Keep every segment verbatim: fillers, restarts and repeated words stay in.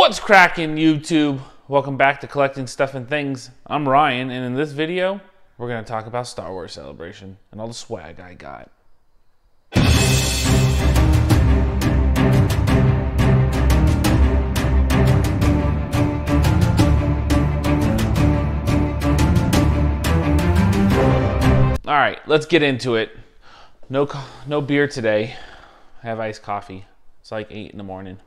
What's cracking, YouTube? Welcome back to Collecting Stuff and Things. I'm Ryan, and in this video, we're going to talk about Star Wars Celebration and all the swag I got. All right, let's get into it. No, no beer today. I have iced coffee. It's like eight in the morning.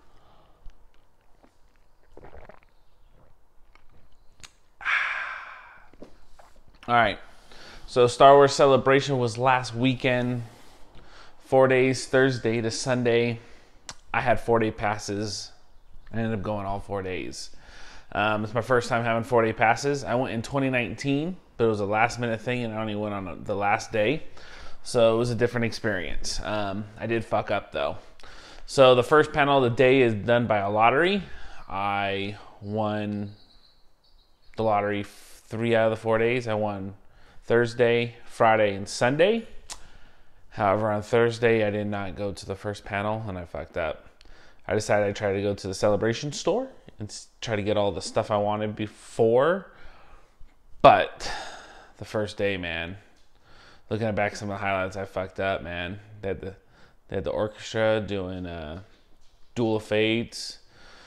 All right, so Star Wars Celebration was last weekend, four days, Thursday to Sunday. I had four-day passes. I ended up going all four days. Um, it's my first time having four-day passes. I went in twenty nineteen, but it was a last-minute thing, and I only went on the last day, so it was a different experience. Um, I did fuck up, though. So the first panel of the day is done by a lottery. I won the lottery three out of the four days. I won Thursday, Friday, and Sunday. However, on Thursday, I did not go to the first panel, and I fucked up. I decided I'd try to go to the Celebration store and try to get all the stuff I wanted before. But the first day, man, looking back some of the highlights, I fucked up, man. They had the, they had the orchestra doing uh, Duel of Fates.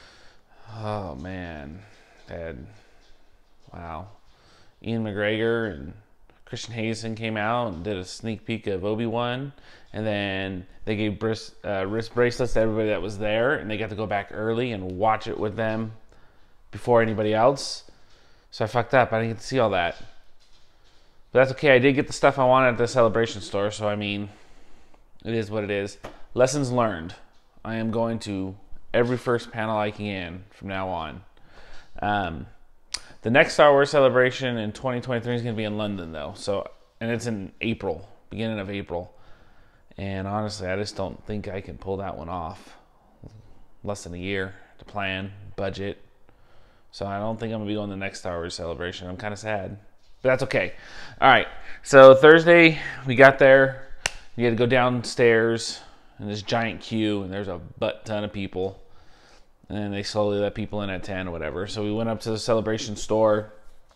Oh, man. They had, wow. Ian McGregor and Christian Hayden came out and did a sneak peek of Obi-Wan, and then they gave bris, uh, wrist bracelets to everybody that was there, and they got to go back early and watch it with them before anybody else. So I fucked up. I didn't get to see all that. But that's okay. I did get the stuff I wanted at the Celebration store, so I mean, it is what it is. Lessons learned. I am going to every first panel I can from now on. Um... The next Star Wars Celebration in twenty twenty-three is going to be in London, though. So, and it's in April, beginning of April. And honestly, I just don't think I can pull that one off. Less than a year to plan, budget. So I don't think I'm going to be going to the next Star Wars Celebration. I'm kind of sad, but that's okay. All right. So Thursday, we got there. We had to go downstairs in this giant queue, and there's a butt ton of people. And they slowly let people in at ten or whatever. So we went up to the Celebration store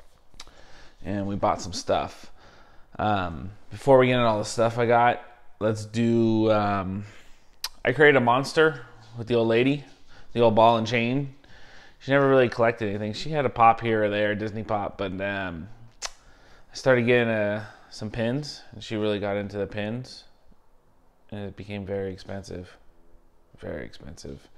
and we bought some stuff. Um, before we get into all the stuff I got, let's do, um, I created a monster with the old lady, the old ball and chain. She never really collected anything. She had a pop here or there, Disney pop, but um, I started getting uh, some pins, and she really got into the pins, and it became very expensive, very expensive.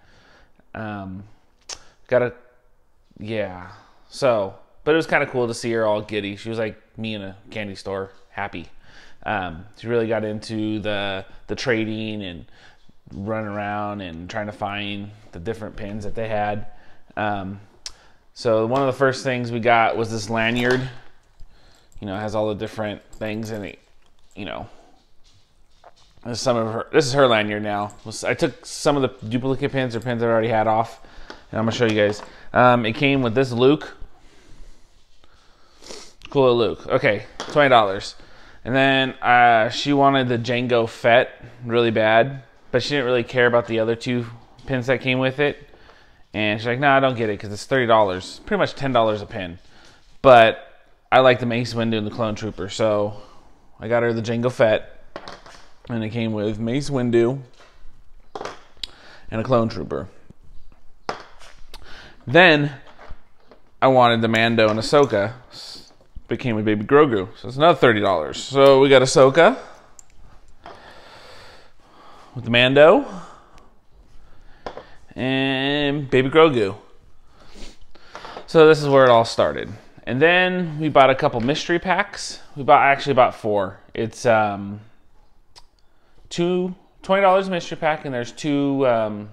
Um, got a, yeah, so, but it was kind of cool to see her all giddy. She was like me in a candy store, happy. Um, she really got into the, the trading and running around and trying to find the different pins that they had. Um, so one of the first things we got was this lanyard. You know, it has all the different things in it, you know. This is some of her. This is her lanyard now. I took some of the duplicate pins or pins I already had off, and I'm gonna show you guys. Um, it came with this Luke. Cool Luke. Okay, twenty dollars. And then uh, she wanted the Jango Fett really bad, but she didn't really care about the other two pins that came with it. And she's like, "No, I don't get it because it's thirty dollars. Pretty much ten dollars a pin." But I like the Mace Windu and the Clone Trooper, so I got her the Jango Fett. And it came with Mace Windu and a Clone Trooper. Then I wanted the Mando and Ahsoka. But it came with Baby Grogu. So it's another thirty dollars. So we got Ahsoka with the Mando and Baby Grogu. So this is where it all started. And then we bought a couple mystery packs. We bought actually bought four. It's um Two twenty dollars mystery pack, and there's two um,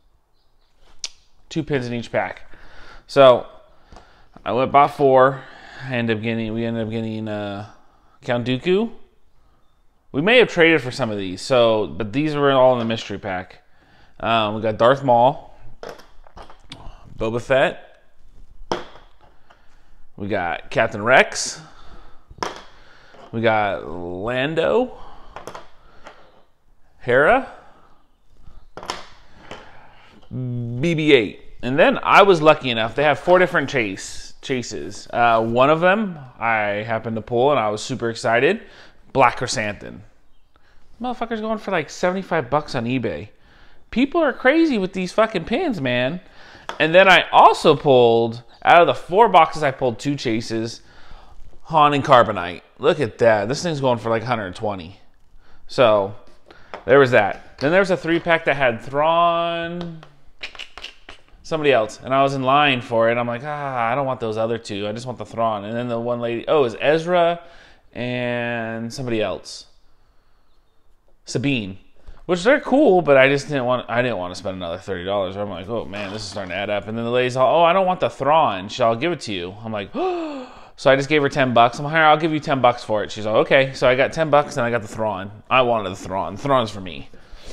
two pins in each pack. So I went bought four. I ended up getting we ended up getting uh, Count Dooku. We may have traded for some of these, so but these were all in the mystery pack. Um, we got Darth Maul, Boba Fett. We got Captain Rex. We got Lando. Hera, B B eight. And then I was lucky enough. They have four different chase chases. Uh, one of them I happened to pull, and I was super excited. Black Chrysanthemum. Motherfucker's going for like seventy-five bucks on eBay. People are crazy with these fucking pins, man. And then I also pulled, out of the four boxes, I pulled two chases. Han and Carbonite. Look at that. This thing's going for like one hundred twenty. So, there was that. Then there was a three-pack that had Thrawn, somebody else. And I was in line for it. I'm like, ah, I don't want those other two. I just want the Thrawn. And then the one lady, oh, it was Ezra and somebody else. Sabine. Which they're cool, but I just didn't want I didn't want to spend another thirty dollars. I'm like, oh man, this is starting to add up. And then the lady's all, oh, I don't want the Thrawn. She'll, I'll give it to you. I'm like, oh. So I just gave her ten bucks. I'm like, I'll give you ten bucks for it. She's like, okay. So I got ten bucks and I got the Thrawn. I wanted the Thrawn. The Thrawn's for me.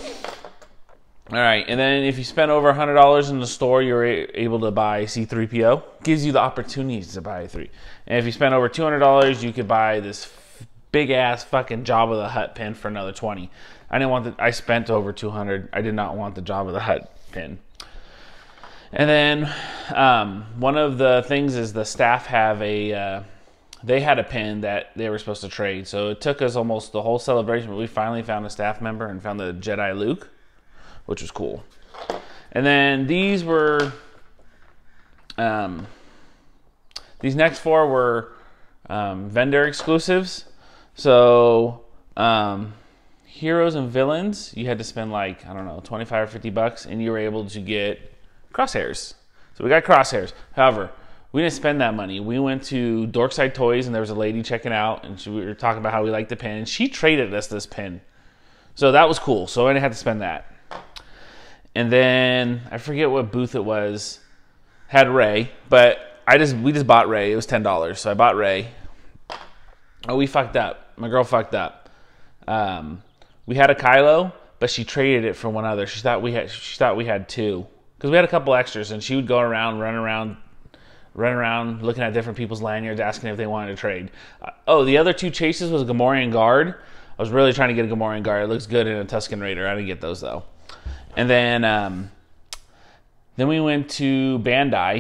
All right. And then if you spend over one hundred dollars in the store, you're able to buy C three P O. Gives you the opportunities to buy three. And if you spend over two hundred dollars, you could buy this big ass fucking Jabba the Hutt pin for another twenty. I didn't want the, I spent over two hundred. I did not want the Jabba the Hutt pin. And then um, one of the things is the staff have a, uh, they had a pin that they were supposed to trade. So it took us almost the whole celebration, but we finally found a staff member and found the Jedi Luke, which was cool. And then these were, um, these next four were um, vendor exclusives. So, um, Heroes and Villains, you had to spend like, I don't know, twenty-five or fifty bucks, and you were able to get crosshairs. So we got crosshairs. However, we didn't spend that money. We went to Dorkside Toys, and there was a lady checking out, and she, we were talking about how we liked the pin, and she traded us this pin. So that was cool. So I didn't have to spend that. And then, I forget what booth it was, had Rey, but I just we just bought Rey. It was ten dollars, so I bought Rey. Oh, we fucked up. My girl fucked up. Um... We had a Kylo, but she traded it for one other. She thought we had. She thought we had two, because we had a couple extras, and she would go around, run around, run around, looking at different people's lanyards, asking if they wanted to trade. Uh, oh, the other two chases was a Gamorrean Guard. I was really trying to get a Gamorrean Guard. It looks good in a Tusken Raider. I didn't get those though. And then, um, then we went to Bandai,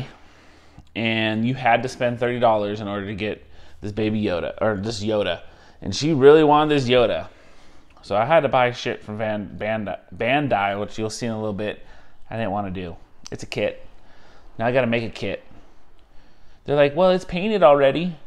and you had to spend thirty dollars in order to get this baby Yoda or this Yoda, and she really wanted this Yoda. So I had to buy shit from Van, Bandai, Bandai, which you'll see in a little bit. I didn't want to do. It's a kit. Now I got to make a kit. They're like, well, it's painted already.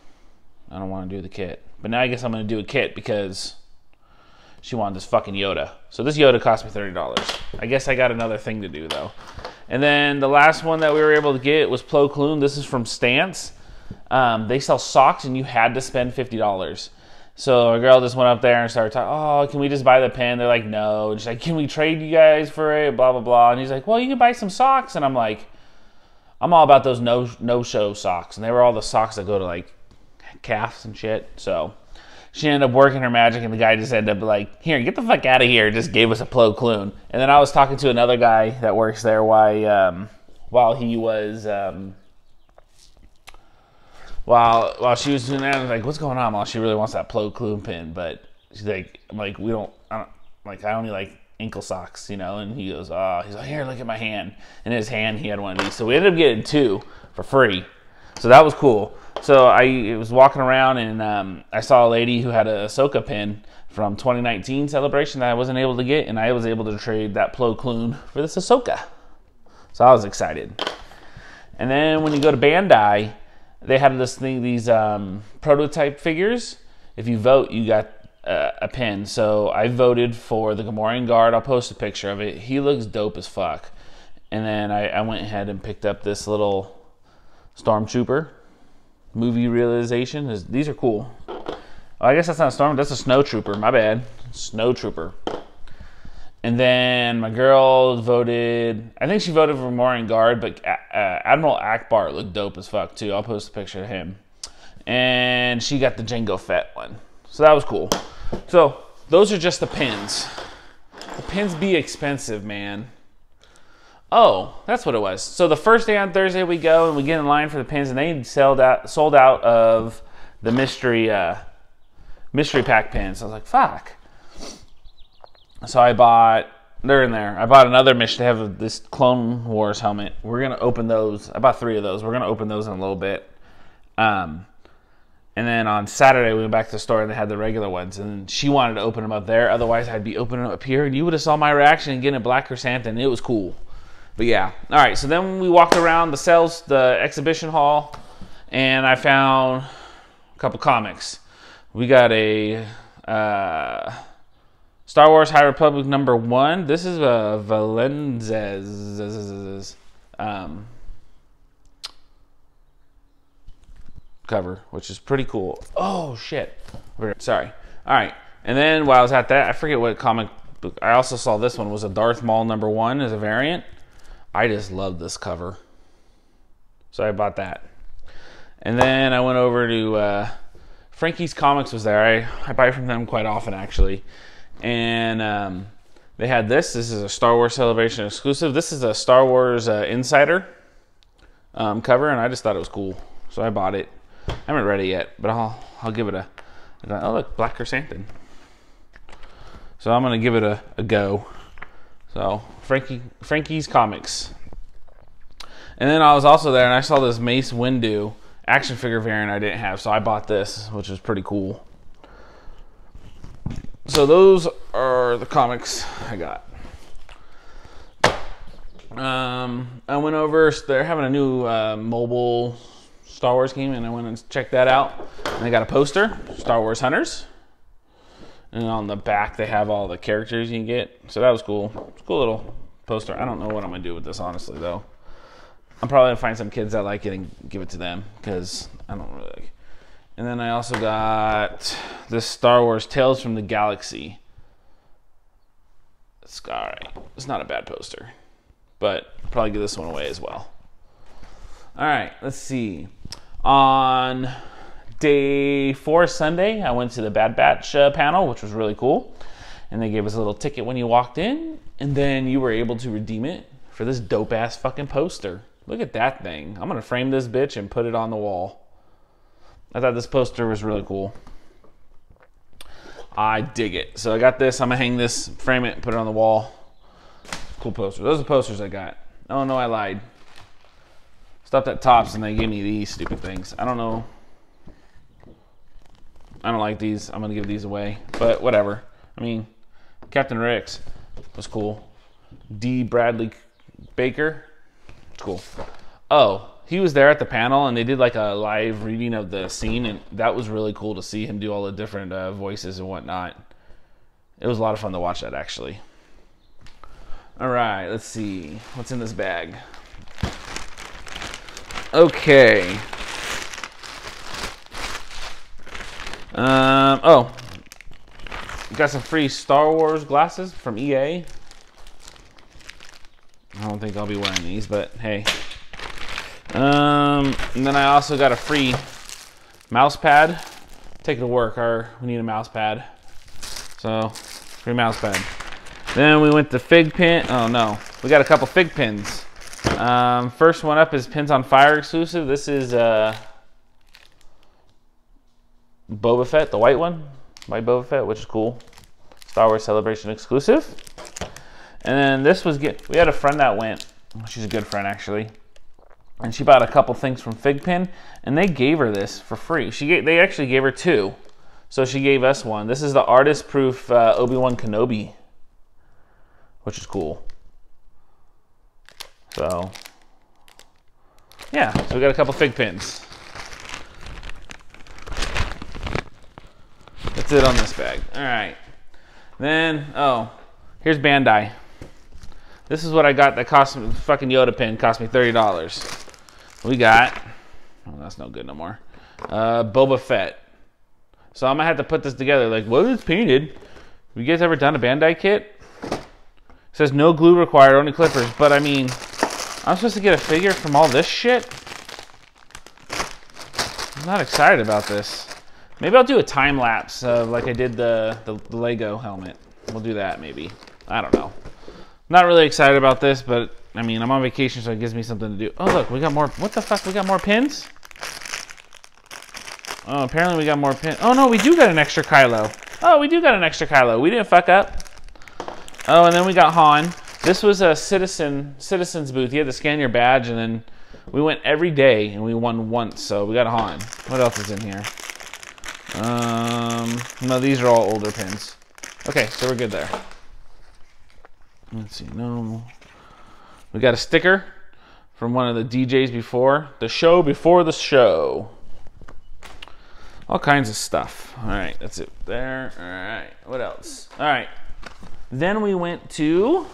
I don't want to do the kit. But now I guess I'm going to do a kit because she wanted this fucking Yoda. So this Yoda cost me thirty dollars. I guess I got another thing to do, though. And then the last one that we were able to get was Plo Koon. This is from Stance. Um, they sell socks, and you had to spend fifty dollars. So a girl just went up there and started talking, oh, can we just buy the pen? They're like, no. And she's like, can we trade you guys for it? Blah, blah, blah. And he's like, well, you can buy some socks. And I'm like, I'm all about those no, no-show socks. And they were all the socks that go to, like, calves and shit. So she ended up working her magic, and the guy just ended up like, here, get the fuck out of here. Just gave us a Plo Koon. And then I was talking to another guy that works there while, um, while he was... Um, While while she was doing that, I was like, "What's going on, Mom? She really wants that Plo Koon pin." But she's like, "I'm like, we don't, I don't like. I only like ankle socks, you know." And he goes, "Oh, he's like, here, look at my hand." In his hand, he had one of these. So we ended up getting two for free. So that was cool. So I was walking around, and um, I saw a lady who had a Ahsoka pin from twenty nineteen Celebration that I wasn't able to get, and I was able to trade that Plo Koon for this Ahsoka. So I was excited. And then when you go to Bandai, they had this thing, these um, prototype figures. If you vote, you got uh, a pin. So I voted for the Gamorrean Guard. I'll post a picture of it. He looks dope as fuck. And then I, I went ahead and picked up this little Stormtrooper movie realization. These are cool. Oh, I guess that's not a Storm. That's a Snowtrooper. My bad. Snowtrooper. And then my girl voted, I think she voted for Gamorrean Guard, but uh, Admiral Akbar looked dope as fuck too. I'll post a picture of him. And she got the Jango Fett one. So that was cool. So those are just the pins. The pins be expensive, man. Oh, that's what it was. So the first day on Thursday we go and we get in line for the pins, and they sold out, sold out of the mystery, uh, mystery pack pins. I was like, fuck. So I bought They're in there. I bought another mission to have this Clone Wars helmet. We're going to open those. I bought three of those. We're going to open those in a little bit. Um, and then on Saturday, we went back to the store and they had the regular ones. And she wanted to open them up there. Otherwise, I'd be opening them up here. And you would have saw my reaction and getting a Black Chrysanthemum. It was cool. But yeah. All right. So then we walked around the sales, the exhibition hall. And I found a couple comics. We got a... Uh, Star Wars High Republic number one. This is a Valenzes um, cover, which is pretty cool. Oh, shit. Sorry. All right. And then while I was at that, I forget what comic book. I also saw this one was a Darth Maul number one as a variant. I just love this cover. So I bought that. And then I went over to uh, Frankie's Comics was there. I, I buy from them quite often, actually. And um, they had this. This is a Star Wars Celebration exclusive. This is a Star Wars uh, Insider um, cover, and I just thought it was cool, so I bought it. I haven't read it yet, but I'll I'll give it a. Oh look, Black Chrysanthemum. So I'm gonna give it a, a go. So Frankie Frankie's Comics. And then I was also there, and I saw this Mace Windu action figure variant I didn't have, so I bought this, which is pretty cool. So those are the comics I got. Um, I went over, they're having a new uh, mobile Star Wars game, and I went and checked that out. And they got a poster, Star Wars Hunters. And on the back, they have all the characters you can get. So that was cool. It's a cool little poster. I don't know what I'm going to do with this, honestly, though. I'm probably going to find some kids that like it and give it to them, because I don't really like it. And then I also got this Star Wars Tales from the Galaxy. It's all right. It's not a bad poster, but I'll probably give this one away as well. All right, let's see. On day four, Sunday, I went to the Bad Batch uh, panel, which was really cool. And they gave us a little ticket when you walked in, and then you were able to redeem it for this dope-ass fucking poster. Look at that thing. I'm going to frame this bitch and put it on the wall. I thought this poster was really cool. I dig it. So I got this. I'm going to hang this, frame it, and put it on the wall. Cool poster. Those are the posters I got. Oh, no, I lied. Stopped at Tops, and they gave me these stupid things. I don't know. I don't like these. I'm going to give these away. But whatever. I mean, Captain Ricks was cool. D. Bradley Baker. It's cool. Oh. He was there at the panel, and they did like a live reading of the scene, and that was really cool to see him do all the different uh, voices and whatnot. It was a lot of fun to watch that, actually. All right, let's see. What's in this bag? Okay. Um, oh. Got some free Star Wars glasses from E A. I don't think I'll be wearing these, but hey. Um, and then I also got a free mouse pad. Take it to work, or we need a mouse pad. So, free mouse pad. Then we went to Fig Pin. Oh no, we got a couple Fig Pins. Um, first one up is Pins on Fire exclusive. This is uh, Boba Fett, the white one by Boba Fett, which is cool. Star Wars Celebration exclusive. And then this was get. We had a friend that went. She's a good friend, actually. And she bought a couple things from Figpin, and they gave her this for free. She gave, they actually gave her two, so she gave us one. This is the artist-proof uh, Obi-Wan Kenobi, which is cool. So, yeah, so we got a couple Figpins. That's it on this bag. All right. Then, oh, here's Bandai. This is what I got that cost me, fucking Yoda pin cost me thirty dollars. We got, oh, that's no good no more. Uh, Boba Fett. So I'm gonna have to put this together. Like, well, it's painted. Have you guys ever done a Bandai kit? It says no glue required, only clippers. But I mean, I'm supposed to get a figure from all this shit? I'm not excited about this. Maybe I'll do a time lapse of like I did the, the, the Lego helmet. We'll do that maybe. I don't know. Not really excited about this, but I mean, I'm on vacation, so it gives me something to do. Oh, look, we got more. What the fuck? We got more pins? Oh, apparently we got more pins. Oh, no, we do got an extra Kylo. Oh, we do got an extra Kylo. We didn't fuck up. Oh, and then we got Han. This was a citizen citizens booth. You had to scan your badge, and then we went every day, and we won once. So we got a Han. What else is in here? Um, no, these are all older pins. Okay, so we're good there. Let's see. No, we got a sticker from one of the D Js before the show. Before the show. All kinds of stuff. All right, that's it there. All right, what else? All right, then we went to.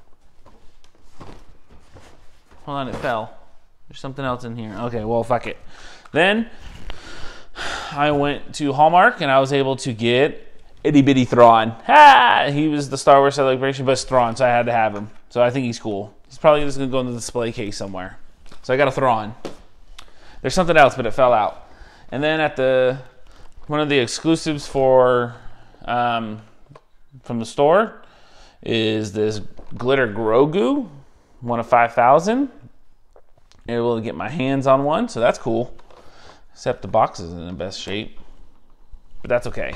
Hold on, it fell. There's something else in here. Okay, well, fuck it. Then I went to Hallmark and I was able to get Itty Bitty Thrawn. Ha! He was the Star Wars Celebration, but it's Thrawn, so I had to have him. So I think he's cool. He's probably just gonna go in the display case somewhere. So I got a Thrawn. There's something else, but it fell out. And then at the one of the exclusives for um, from the store is this glitter Grogu, one of five thousand. Able to get my hands on one, so that's cool. Except the box isn't in the best shape, but that's okay.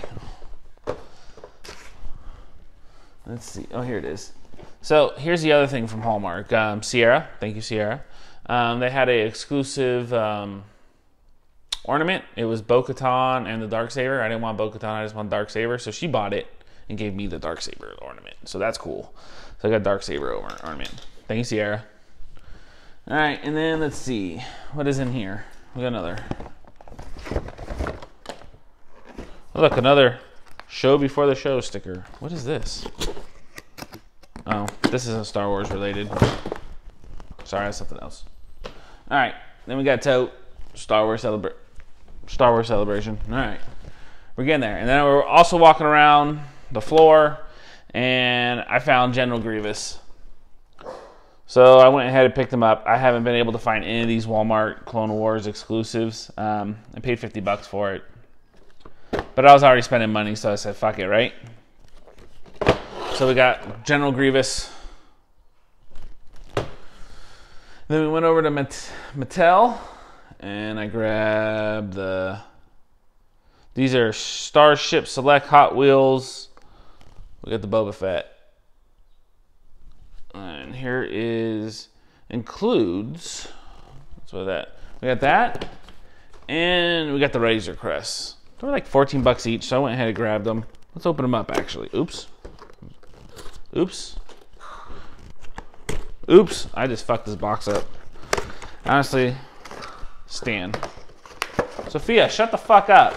Let's see. Oh, here it is. So here's the other thing from Hallmark. Um, Sierra, thank you, Sierra. Um, they had a exclusive. Um, ornament. It was Bo-Katan and the Darksaber. I didn't want Bo-Katan, I just want Darksaber. So she bought it and gave me the Darksaber ornament. So that's cool. So I got Darksaber ornament. Thank you, Sierra. All right, and then let's see. What is in here? We got another. Oh, look, another show before the show sticker. What is this? Oh, this isn't Star Wars related. Sorry, that's something else. All right, then we got Tote. Star Wars Celebra- Star Wars Celebration. All right, we're getting there. And then we're also walking around the floor, and I found General Grievous. So I went ahead and picked him up. I haven't been able to find any of these Walmart Clone Wars exclusives. Um, I paid fifty bucks for it, but I was already spending money, so I said, "Fuck it," right? So we got General Grievous. Then we went over to Mat- Mattel. And I grabbed the, these are Starship Select Hot Wheels. We got the Boba Fett. And here is, includes, that's what that, we got that. And we got the Razor Crest. They're like fourteen bucks each, so I went ahead and grabbed them. Let's open them up, actually. Oops. Oops. Oops. I just fucked this box up. Honestly, Stan. Sophia, shut the fuck up.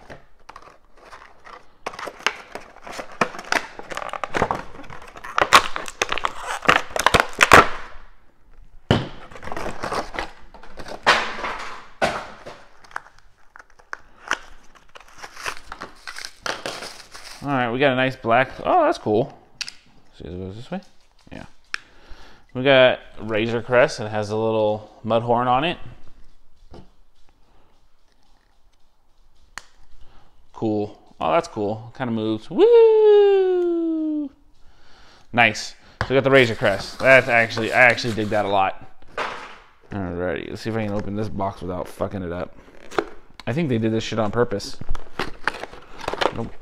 All right, we got a nice black. Oh, that's cool. See if it goes this way. Yeah. We got Razor Crest. It has a little mud horn on it. Cool. Oh, that's cool. Kind of moves. Woo! Nice. So we got the Razor Crest. That's actually, I actually dig that a lot. Alrighty, let's see if I can open this box without fucking it up. I think they did this shit on purpose. Nope.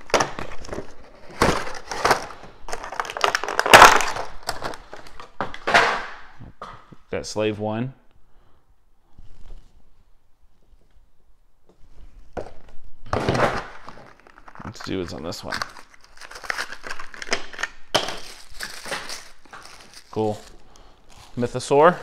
Got Slave One. Let's see what's on this one. Cool. Mythosaur.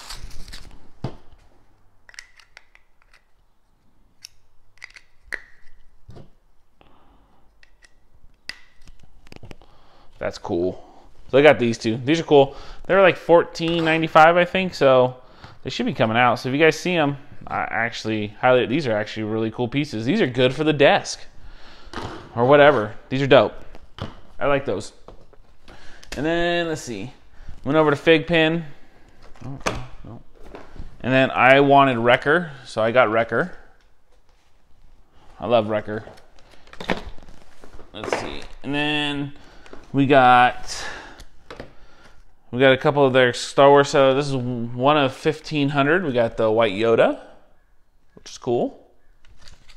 That's cool. So I got these two. These are cool. They're like fourteen ninety-five, I think, so they should be coming out. So if you guys see them, I actually highly, these are actually really cool pieces. These are good for the desk or whatever. These are dope. I like those. And then let's see. Went over to Fig Pin. Oh, no. And then I wanted Wrecker, so I got Wrecker. I love Wrecker. Let's see. And then we got we got a couple of their Star Wars. So this is one of fifteen hundred. We got the White Yoda, which is cool.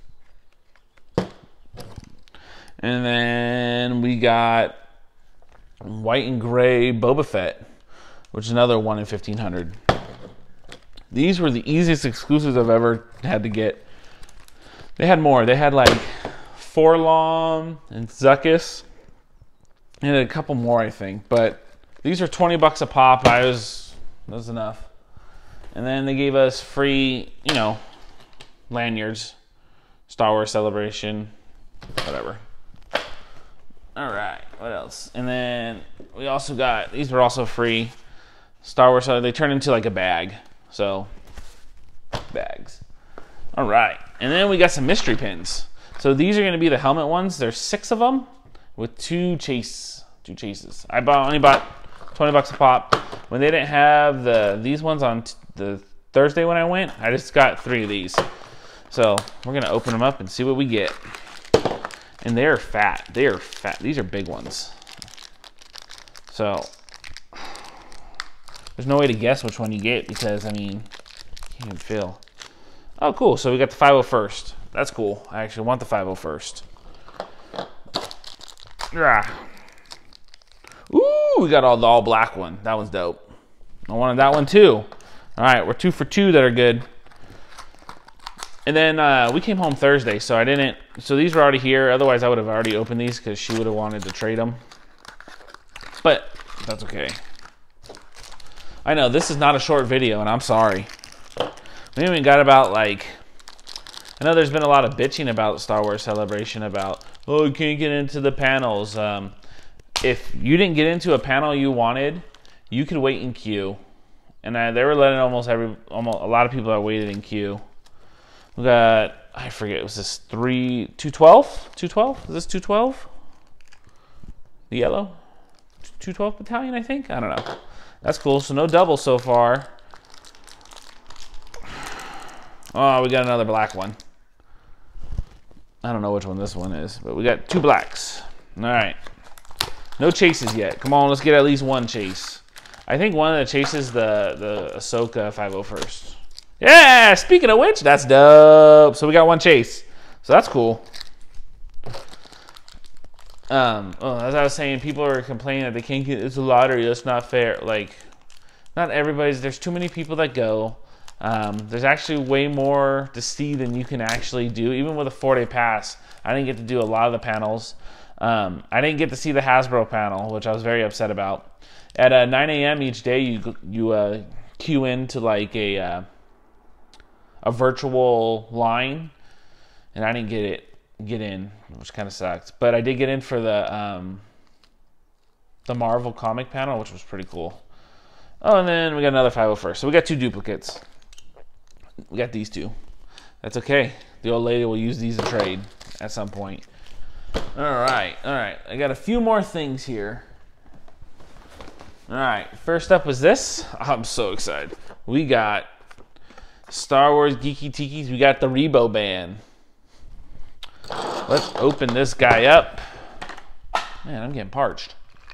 And then we got white and gray Boba Fett, which is another one in fifteen hundred. These were the easiest exclusives I've ever had to get. They had more. They had like Forlom and Zuckuss and a couple more, I think. But these are twenty bucks a pop. I was, that was enough. And then they gave us free, you know, lanyards, Star Wars Celebration, whatever. All right, what else? And then we also got, these were also free, Star Wars, they turn into like a bag. So, bags. All right, and then we got some mystery pins. So these are gonna be the helmet ones. There's six of them with two chase, two chases. I bought, only bought twenty bucks a pop. When they didn't have the these ones on t the Thursday when I went, I just got three of these. So we're gonna open them up and see what we get. And they are fat. They are fat. These are big ones. So there's no way to guess which one you get because I mean, you can't even feel. Oh, cool. So we got the five oh first. That's cool. I actually want the five oh first. Yeah. Ooh, we got all the all black one. That one's dope. I wanted that one too. All right, we're two for two that are good. And then uh, we came home Thursday, so I didn't. So these were already here. Otherwise, I would have already opened these because she would have wanted to trade them. But that's okay. I know this is not a short video, and I'm sorry. We even got about like. I know there's been a lot of bitching about Star Wars Celebration about, oh, you can't get into the panels. Um, if you didn't get into a panel you wanted, you could wait in queue. And I, they were letting almost every, almost a lot of people that waited in queue. We got, I forget, was this three, two twelve? two twelve? Is this two twelve? The yellow? two twelve battalion, I think? I don't know. That's cool. So no double so far. Oh, we got another black one. I don't know which one this one is, but we got two blacks. All right. No chases yet. Come on, let's get at least one chase. I think one of the chases the the Ahsoka five oh first. Yeah, speaking of which, that's dope. So we got one chase. So that's cool. Um, oh, as I was saying, people are complaining that they can't get, it's a lottery, that's not fair. Like, not everybody's, there's too many people that go. Um, there's actually way more to see than you can actually do. Even with a four-day pass, I didn't get to do a lot of the panels. Um, I didn't get to see the Hasbro panel, which I was very upset about. At uh, nine A M each day, you you uh, queue into like a uh, a virtual line, and I didn't get it get in, which kind of sucked. But I did get in for the um, the Marvel comic panel, which was pretty cool. Oh, and then we got another five oh first. So we got two duplicates. We got these two. That's okay. The old lady will use these to trade at some point. All right, all right. I got a few more things here. All right, first up was this. I'm so excited. We got Star Wars Geeky Tikis. We got the Rebo band. Let's open this guy up. Man, I'm getting parched.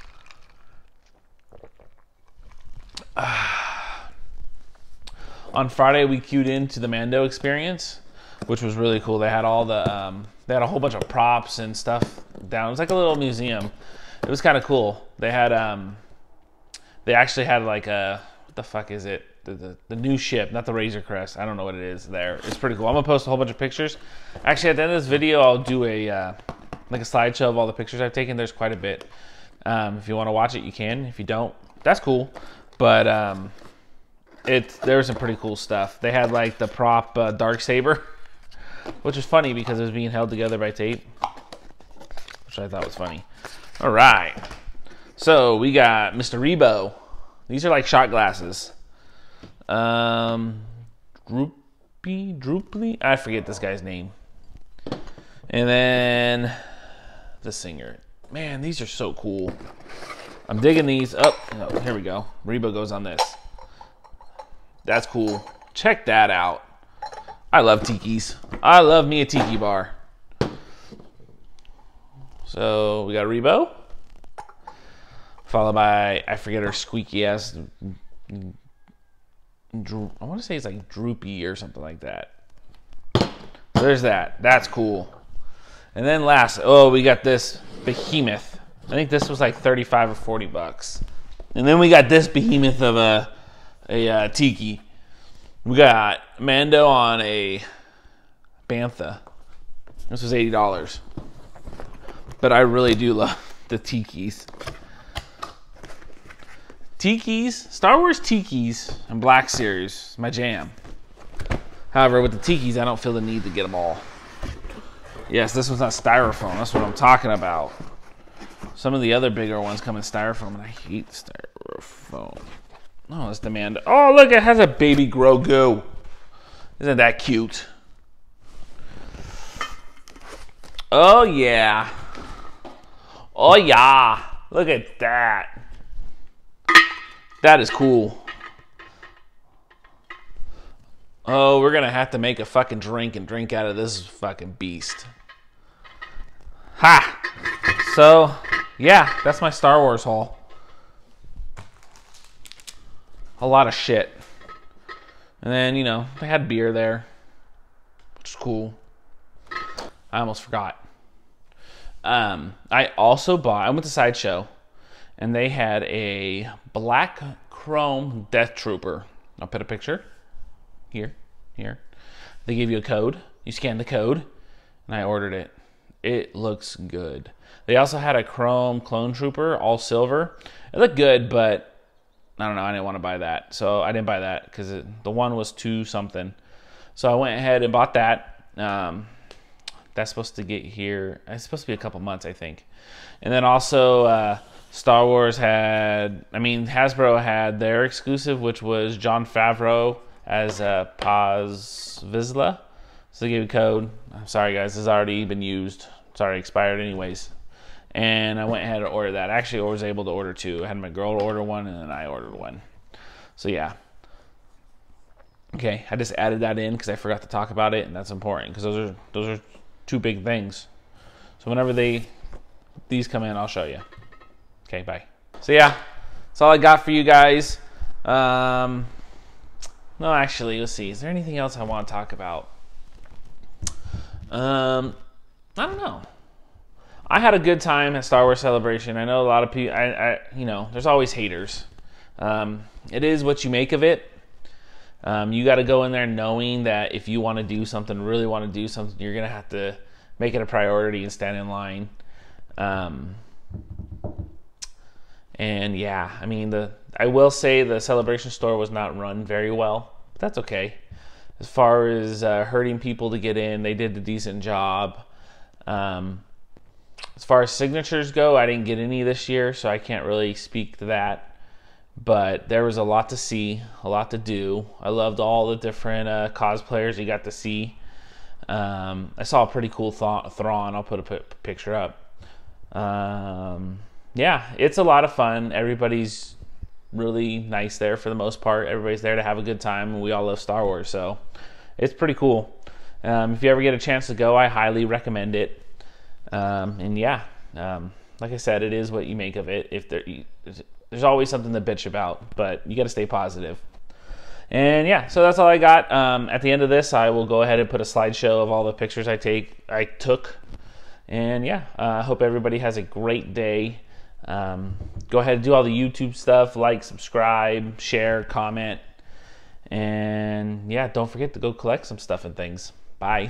On Friday, we queued into the Mando experience, which was really cool. They had all the, um, they had a whole bunch of props and stuff down. It was like a little museum. It was kind of cool. They had, um, they actually had like a, what the fuck is it? The, the, the new ship, not the Razor Crest. I don't know what it is there. It's pretty cool. I'm gonna post a whole bunch of pictures. Actually, at the end of this video, I'll do a, uh, like a slideshow of all the pictures I've taken. There's quite a bit. Um, if you want to watch it, you can. If you don't, that's cool. But, um, It, there was some pretty cool stuff. They had like the prop uh, Darksaber, which was funny because it was being held together by tape, which I thought was funny. All right, so we got Mister Rebo. These are like shot glasses. Um, Droopy, Drooply, I forget this guy's name. And then the singer. Man, these are so cool. I'm digging these. Oh, no, here we go. Rebo goes on this. That's cool. Check that out. I love tikis. I love me a tiki bar. So we got Rebo, followed by, I forget her squeaky ass. I want to say it's like Droopy or something like that. So there's that. That's cool. And then last, oh, we got this behemoth. I think this was like thirty-five or forty bucks. And then we got this behemoth of a, a uh, tiki. We got Mando on a bantha. This was eighty dollars. But I really do love the tikis. Tikis, Star Wars tikis and Black Series, my jam. However, with the tikis, I don't feel the need to get them all. Yes, this one's not styrofoam. That's what I'm talking about. Some of the other bigger ones come in styrofoam, and I hate styrofoam. Oh, that's the Mando. Oh, look, it has a baby Grogu. Isn't that cute? Oh, yeah. Oh, yeah. Look at that. That is cool. Oh, we're going to have to make a fucking drink and drink out of this fucking beast. Ha! So, yeah, that's my Star Wars haul. A lot of shit. And then, you know, they had beer there, which is cool. I almost forgot. Um, I also bought, I went to Sideshow, and they had a black chrome Death Trooper. I'll put a picture. Here, here. They give you a code. You scan the code, and I ordered it. It looks good. They also had a chrome clone trooper, all silver. It looked good, but I don't know. I didn't want to buy that, so I didn't buy that because the one was two something. So I went ahead and bought that. Um, that's supposed to get here. It's supposed to be a couple months, I think. And then also uh, Star Wars had, I mean, Hasbro had their exclusive, which was Jon Favreau as uh, Paz Vizsla. So they gave a code. I'm sorry, guys. This has already been used. It's already expired anyways. And I went ahead and ordered that. Actually, I was able to order two. I had my girl order one, and then I ordered one. So, yeah. Okay, I just added that in because I forgot to talk about it, and that's important because those are those are two big things. So whenever they these come in, I'll show you. Okay, bye. So, yeah. That's all I got for you guys. Um... No, actually, let's see. Is there anything else I want to talk about? Um, I don't know. I had a good time at Star Wars Celebration. I know a lot of people, I, I you know, there's always haters. Um, it is what you make of it. Um, you got to go in there knowing that if you want to do something, really want to do something, you're going to have to make it a priority and stand in line. Um, and yeah, I mean, the I will say the Celebration store was not run very well, but that's okay. As far as uh, hurting people to get in, they did a decent job. Um, as far as signatures go, I didn't get any this year, so I can't really speak to that. But there was a lot to see, a lot to do. I loved all the different uh, cosplayers you got to see. Um, I saw a pretty cool th- Thrawn. I'll put a p- picture up. Um, yeah, it's a lot of fun. Everybody's really nice there for the most part. Everybody's there to have a good time, and we all love Star Wars, so it's pretty cool. Um, if you ever get a chance to go, I highly recommend it. Um, and yeah, um, like I said, it is what you make of it. If there, there's always something to bitch about, but you got to stay positive. And yeah, so that's all I got. Um, at the end of this, I will go ahead and put a slideshow of all the pictures I take, I took. And yeah, I uh, hope everybody has a great day. Um, go ahead and do all the YouTube stuff, like, subscribe, share, comment. And yeah, don't forget to go collect some stuff and things. Bye.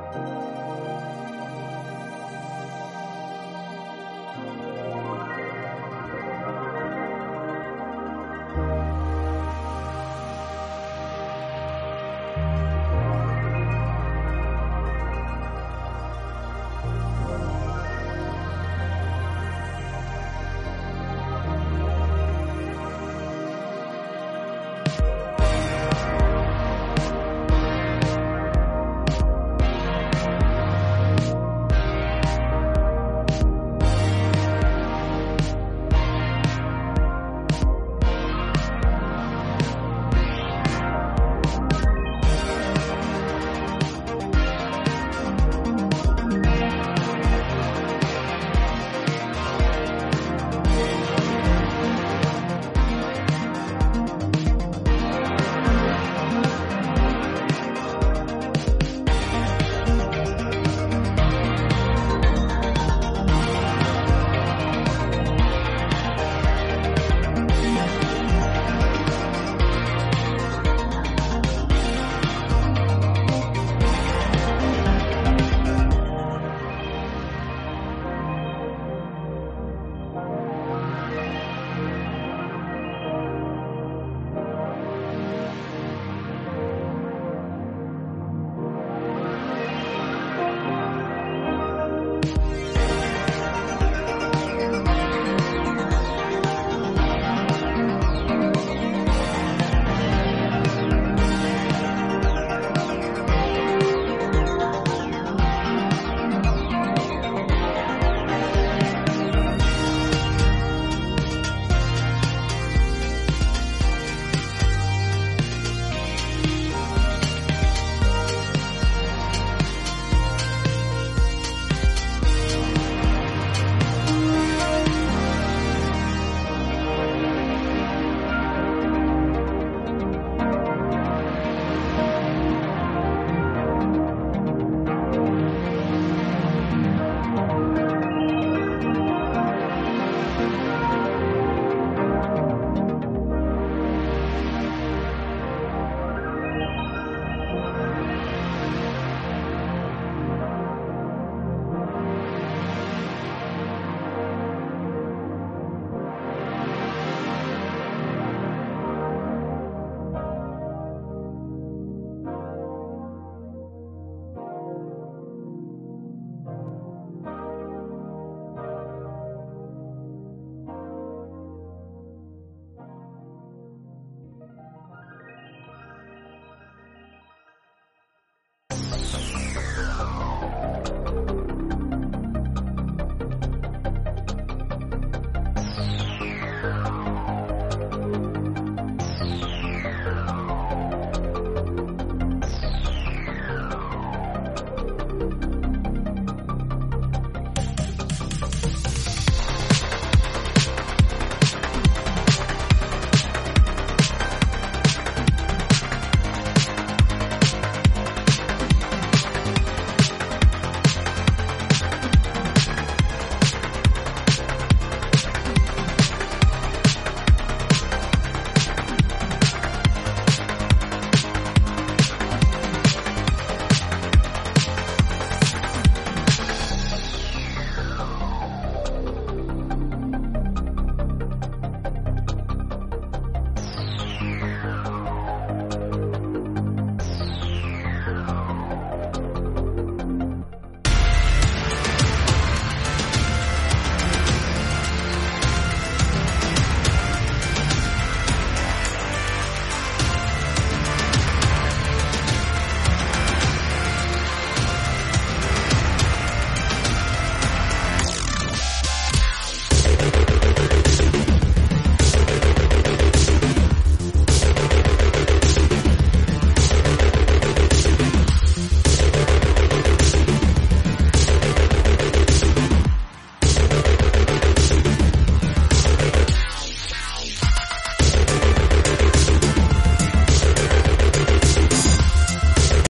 bye.